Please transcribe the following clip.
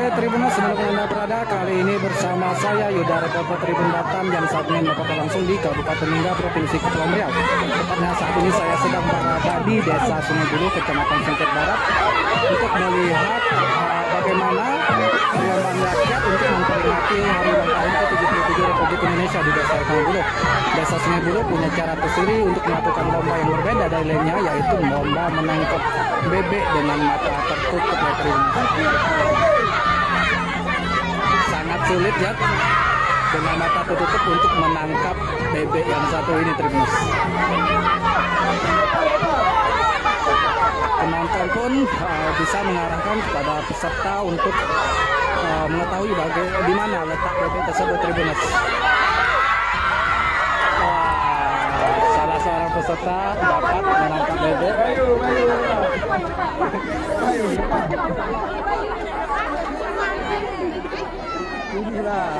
Tribuners, dimanapun Anda berada, kali ini bersama saya Yuda, reporter Tribun Batam yang saat ini melaporkan langsung di Kabupaten Lingga, Provinsi Kepulauan Riau. Tepatnya saat ini saya sedang berada di Desa Sungai Bulu, Kecamatan Sengketa Barat, untuk melihat bagaimana perlombaan rakyat untuk memperingati hari ulang tahun ke-77 Republik Indonesia di Desa Sungai Bulu. Desa Sungai Bulu punya cara tersendiri untuk melakukan lomba yang berbeda dari lainnya, yaitu lomba menangkap bebek dengan mata tertutup ya Tribuners. Sangat sulit ya dengan mata tertutup untuk menangkap bebek yang satu ini Tribuners. Penonton pun bisa mengarahkan kepada peserta untuk mengetahui di mana letak bebek tersebut Tribuners. Salah seorang peserta dapat menangkap bebek. Inilah.